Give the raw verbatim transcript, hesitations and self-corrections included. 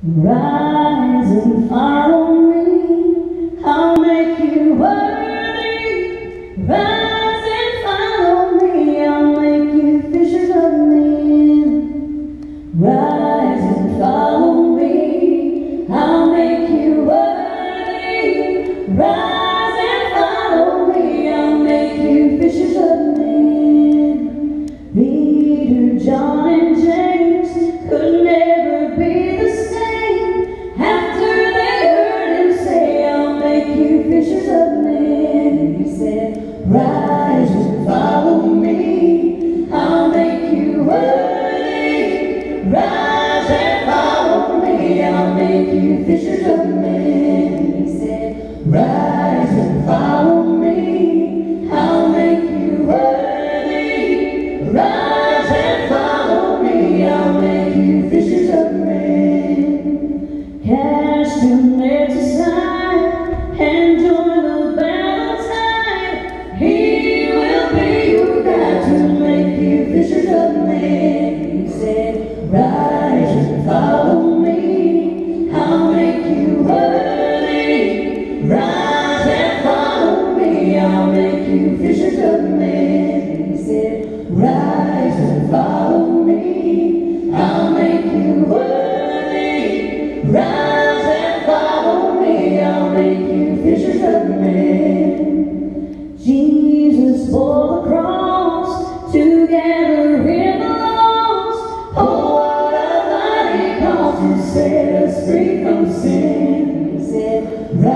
Rise and follow me, I'll make you worthy. Rise and follow me, I'll make you fishers of men. Rise and follow me, I'll make you worthy. Rise and follow me, I'll make you fishers of men. Peter, John, and James could never be the same. After they heard him say, I'll make you fishers of men, he said, rise and follow me, I'll make you worthy. Rise and follow me, I'll make you fishers of men, he said, rise and follow me, I'll make you worthy. Rise and follow me, I'll make you fishers of men. Cast your nets aside and join the battle tide. He will be your guide to make you fishers of men. He said, rise and follow me, I'll make you worthy. Rise and follow me, I'll make you fishers of men. He said, rise and follow me, I'll make you worthy. Rise and follow me, I'll make you fishers of men. Jesus bore the cross to gather in the lost. Oh, what a mighty cause to set us free from sin. He said, rise